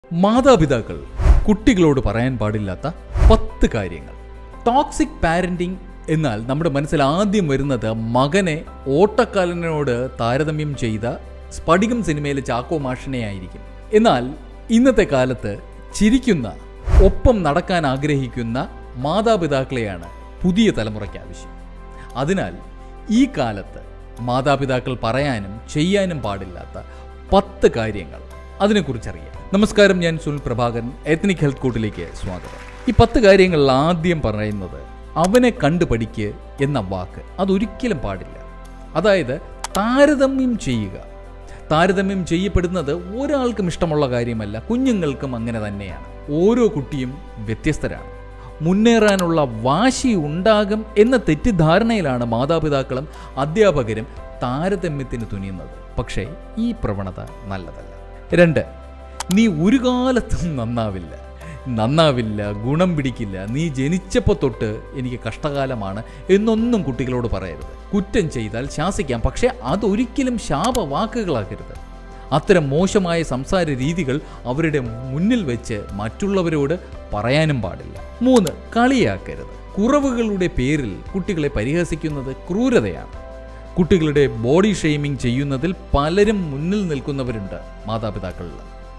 മാതാപിതാക്കൾ കുട്ടികളോട് പറയാൻ പാടില്ലാത്ത 10 കാര്യങ്ങൾ. ടോക്സിക് പാരന്റിംഗ് എന്നാൽ നമ്മുടെ മനസ്സിൽ ആദ്യം വരുന്നത് മകനെ ഓട്ടക്കാലനോട് താരതമ്യം ചെയ്ത സ്ഫടികം സിനിമയിലെ ചാക്കോ മാഷിനെ ആയിരിക്കും. എന്നാൽ ഇന്നത്തെ കാലത്ത് ചിരിക്കുന്ന, ഒപ്പം നടക്കാൻ ആഗ്രഹിക്കുന്ന മാതാപിതാക്കളെയാണ് പുതിയ തലമുറയ്ക്ക് ആവശ്യം. അതിനാൽ ഈ കാലത്ത് മാതാപിതാക്കൾ പറയാനും ചെയ്യാനും പാടില്ലാത്ത 10 കാര്യങ്ങൾ അതിനെക്കുറിച്ചറിയാം. നമസ്കാരം, ഞാൻ സുനിൽ പ്രഭാകരൻ, എത്നിക് ഹെൽത്ത് കോട്ടിലേക്ക് സ്വാഗതം. ഈ 10 കാര്യങ്ങളിൽ ആദ്യം പറയുന്നത് അവനെ കണ്ടു പഠിക്ക് എന്ന വാക്ക് അതൊരിക്കലും പാടില്ല. അതായത് താരതമ്യം ചെയ്യുക. താരതമ്യം ചെയ്യപ്പെടുന്നത് ഒരാൾക്കും ഇഷ്ടമുള്ള കാര്യമല്ല, കുഞ്ഞുങ്ങൾക്കും അങ്ങനെ തന്നെയാണ്. ഓരോ കുട്ടിയും വ്യത്യസ്തരാണ്. മുന്നേറാനുള്ള വാശി ഉണ്ടാകും എന്ന തെറ്റിദ്ധാരണയിലാണ് മാതാപിതാക്കളും അധ്യാപകരും താരതമ്യത്തിന് തുനിയുന്നത്. പക്ഷേ ഈ പ്രവണത നല്ലതല്ല. 2, നീ ഒരു കാലത്തും നന്നാവില്ല, ഗുണം പിടിക്കില്ല, നീ ജനിച്ചപ്പോൾ തൊട്ട് എനിക്ക് കഷ്ടകാലമാണ് എന്നൊന്നും കുട്ടികളോട് പറയരുത്. കുറ്റം ചെയ്താൽ ശാസിക്കാം, പക്ഷേ അതൊരിക്കലും ശാപവാക്കുകളാക്കരുത്. അത്തരം മോശമായ സംസാര രീതികൾ അവരുടെ മുന്നിൽ വെച്ച് മറ്റുള്ളവരോട് പറയാനും പാടില്ല. 3, കളിയാക്കരുത്. കുറവുകളുടെ പേരിൽ കുട്ടികളെ പരിഹസിക്കുന്നത് ക്രൂരതയാണ്. കുട്ടികളുടെ ബോഡി ഷെയ്മിങ് ചെയ്യുന്നതിൽ പലരും മുന്നിൽ നിൽക്കുന്നവരുണ്ട് മാതാപിതാക്കളിൽ.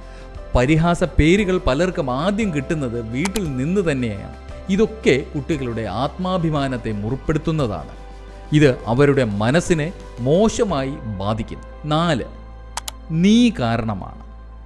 പരിഹാസ പേരുകൾ പലർക്കും ആദ്യം കിട്ടുന്നത് വീട്ടിൽ നിന്ന് തന്നെയാണ്. ഇതൊക്കെ കുട്ടികളുടെ ആത്മാഭിമാനത്തെ മുറിപ്പെടുത്തുന്നതാണ്. ഇത് അവരുടെ മനസ്സിനെ മോശമായി ബാധിക്കും. 4, നീ കാരണമാണ്.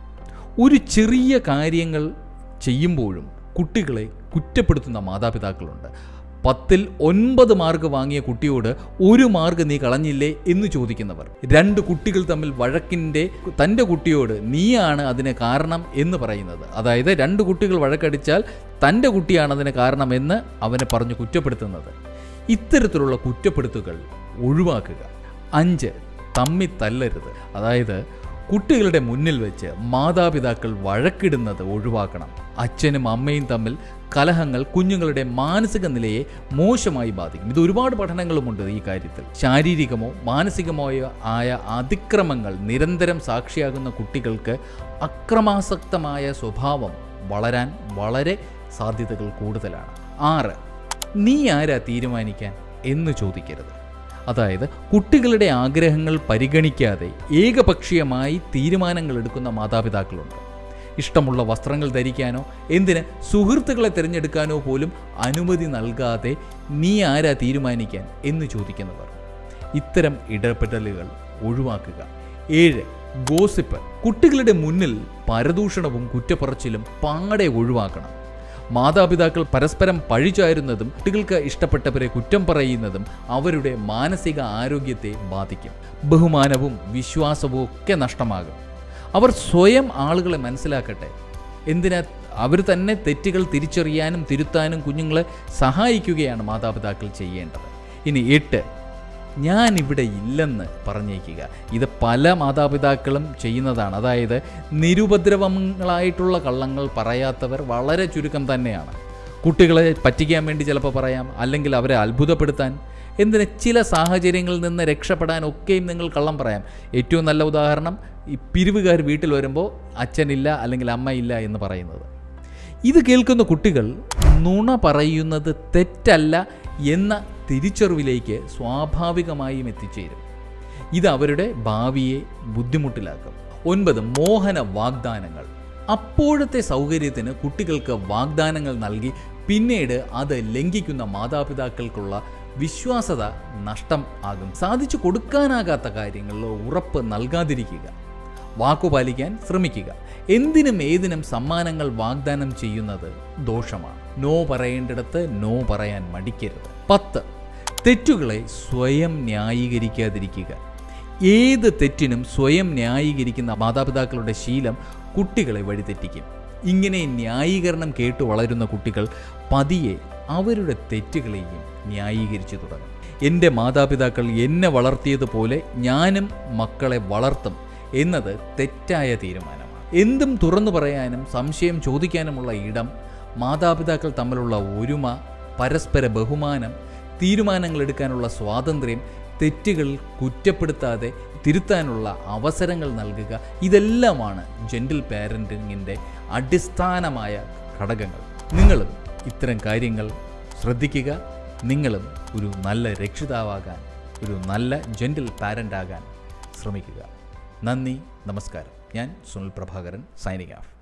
ഒരു ചെറിയ കാര്യങ്ങൾ ചെയ്യുമ്പോഴും കുട്ടികളെ കുറ്റപ്പെടുത്തുന്ന മാതാപിതാക്കളുണ്ട്. 10ൽ 9 മാർക്ക് വാങ്ങിയ കുട്ടിയോട് 1 മാർക്ക് നീ കളഞ്ഞില്ലേ എന്ന് ചോദിക്കുന്നവർ. 2 കുട്ടികൾ തമ്മിൽ വഴക്കിൻ്റെ തൻ്റെ കുട്ടിയോട് നീയാണ് അതിന് കാരണം എന്ന് പറയുന്നത്. അതായത് 2 കുട്ടികൾ വഴക്കടിച്ചാൽ തൻ്റെ കുട്ടിയാണ് അതിന് കാരണമെന്ന് അവനെ പറഞ്ഞ് കുറ്റപ്പെടുത്തുന്നത്. ഇത്തരത്തിലുള്ള കുറ്റപ്പെടുത്തുകൾ ഒഴിവാക്കുക. 5, തമ്മി തല്ലരുത്. അതായത് കുട്ടികളുടെ മുന്നിൽ വെച്ച് മാതാപിതാക്കൾ വഴക്കിടുന്നത് ഒഴിവാക്കണം. അച്ഛനും അമ്മയും തമ്മിൽ കലഹങ്ങൾ കുഞ്ഞുങ്ങളുടെ മാനസിക നിലയെ മോശമായി ബാധിക്കും. ഇത് ഒരുപാട് പഠനങ്ങളുമുണ്ട് ഈ കാര്യത്തിൽ. ശാരീരികമോ മാനസികമോ ആയ അതിക്രമങ്ങൾ നിരന്തരം സാക്ഷിയാകുന്ന കുട്ടികൾക്ക് അക്രമാസക്തമായ സ്വഭാവം വളരാൻ വളരെ സാധ്യതകൾ കൂടുതലാണ്. 6, നീ ആരാ തീരുമാനിക്കാൻ എന്ന് ചോദിക്കരുത്. അതായത് കുട്ടികളുടെ ആഗ്രഹങ്ങൾ പരിഗണിക്കാതെ ഏകപക്ഷീയമായി തീരുമാനങ്ങൾ എടുക്കുന്ന മാതാപിതാക്കളുണ്ട്. ഇഷ്ടമുള്ള വസ്ത്രങ്ങൾ ധരിക്കാനോ എന്തിന് സുഹൃത്തുക്കളെ തിരഞ്ഞെടുക്കാനോ പോലും അനുമതി നൽകാതെ നീ ആരാ തീരുമാനിക്കാൻ എന്ന് ചോദിക്കുന്നവർ. ഇത്തരം ഇടപെടലുകൾ ഒഴിവാക്കുക. 7, ഗോസിപ്പ്. കുട്ടികളുടെ മുന്നിൽ പരദൂഷണവും കുറ്റപ്പറച്ചിലും പാടെ ഒഴിവാക്കണം. മാതാപിതാക്കൾ പരസ്പരം പഴിചാരുന്നതും കുട്ടികൾക്ക് ഇഷ്ടപ്പെട്ടവരെ കുറ്റം പറയുന്നതും അവരുടെ മാനസിക ആരോഗ്യത്തെ ബാധിക്കും. ബഹുമാനവും വിശ്വാസവും ഒക്കെ നഷ്ടമാകും. അവർ സ്വയം ആളുകളെ മനസ്സിലാക്കട്ടെ. എന്തിനാ അവർ തന്നെ തെറ്റുകൾ തിരിച്ചറിയാനും തിരുത്താനും കുഞ്ഞുങ്ങളെ സഹായിക്കുകയാണ് മാതാപിതാക്കൾ ചെയ്യേണ്ടത്. ഇനി 8, ഞാൻ ഇവിടെ ഇല്ലെന്ന് പറഞ്ഞേക്കുക. ഇത് പല മാതാപിതാക്കളും ചെയ്യുന്നതാണ്. അതായത് നിരുപദ്രവങ്ങളായിട്ടുള്ള കള്ളങ്ങൾ പറയാത്തവർ വളരെ ചുരുക്കം തന്നെയാണ്. കുട്ടികളെ പറ്റിക്കാൻ വേണ്ടി ചിലപ്പോൾ പറയാം, അല്ലെങ്കിൽ അവരെ അത്ഭുതപ്പെടുത്താൻ. എന്തിന് ചില സാഹചര്യങ്ങളിൽ നിന്ന് രക്ഷപ്പെടാൻ ഒക്കെയും നിങ്ങൾ കള്ളം പറയാം. ഏറ്റവും നല്ല ഉദാഹരണം ഈ പിരിവുകാർ വീട്ടിൽ വരുമ്പോൾ അച്ഛനില്ല അല്ലെങ്കിൽ അമ്മയില്ല എന്ന് പറയുന്നത്. ഇത് കേൾക്കുന്ന കുട്ടികൾ നുണ പറയുന്നത് തെറ്റല്ല എന്ന തിരിച്ചറിവിലേക്ക് സ്വാഭാവികമായും എത്തിച്ചേരും. ഇത് അവരുടെ ഭാവിയെ ബുദ്ധിമുട്ടിലാക്കും. 9, മോഹന വാഗ്ദാനങ്ങൾ. അപ്പോഴത്തെ സൗകര്യത്തിന് കുട്ടികൾക്ക് വാഗ്ദാനങ്ങൾ നൽകി പിന്നീട് അത് ലംഘിക്കുന്ന മാതാപിതാക്കൾക്കുള്ള വിശ്വാസത നഷ്ടം ആകും. സാധിച്ചു കൊടുക്കാനാകാത്ത കാര്യങ്ങളിൽ ഉറപ്പ് നൽകാതിരിക്കുക. വാക്കുപാലിക്കാൻ ശ്രമിക്കുക. എന്തിനും ഏതിനും സമ്മാനങ്ങൾ വാഗ്ദാനം ചെയ്യുന്നത് ദോഷമാണ്. നോ പറയേണ്ടിടത്ത് നോ പറയാൻ മടിക്കരുത്. 10, തെറ്റുകളെ സ്വയം ന്യായീകരിക്കാതിരിക്കുക. ഏത് തെറ്റിനും സ്വയം ന്യായീകരിക്കുന്ന മാതാപിതാക്കളുടെ ശീലം കുട്ടികളെ വഴിതെറ്റിക്കും. ഇങ്ങനെ ന്യായീകരണം കേട്ടു വളരുന്ന കുട്ടികൾ പതിയെ അവരുടെ തെറ്റുകളെയും ന്യായീകരിച്ചു തുടങ്ങും. എൻ്റെ മാതാപിതാക്കൾ എന്നെ വളർത്തിയതുപോലെ ഞാനും മക്കളെ വളർത്തും എന്നത് തെറ്റായ തീരുമാനമാണ്. എന്തും തുറന്നു പറയാനും സംശയം ചോദിക്കാനുമുള്ള ഇടം, മാതാപിതാക്കൾ തമ്മിലുള്ള ഒരുമ, പരസ്പര ബഹുമാനം, തീരുമാനങ്ങൾ എടുക്കാനുള്ള സ്വാതന്ത്ര്യം, തെറ്റുകൾ കുറ്റപ്പെടുത്താതെ തിരുത്താനുള്ള അവസരങ്ങൾ നൽകുക, ഇതെല്ലാമാണ് ജെന്റിൽ പാരന്റിങ്ങിൻ്റെ അടിസ്ഥാനമായ ഘടകങ്ങൾ. നിങ്ങളും ഇത്തരം കാര്യങ്ങൾ ശ്രദ്ധിക്കുക. നിങ്ങളും ഒരു നല്ല രക്ഷിതാവാകാൻ, ഒരു നല്ല ജെന്റിൽ പാരൻ്റ് ആകാൻ ശ്രമിക്കുക. നന്ദി, നമസ്കാരം. ഞാൻ സുനിൽ പ്രഭാകരൻ, സൈനിങ് ഓഫ്.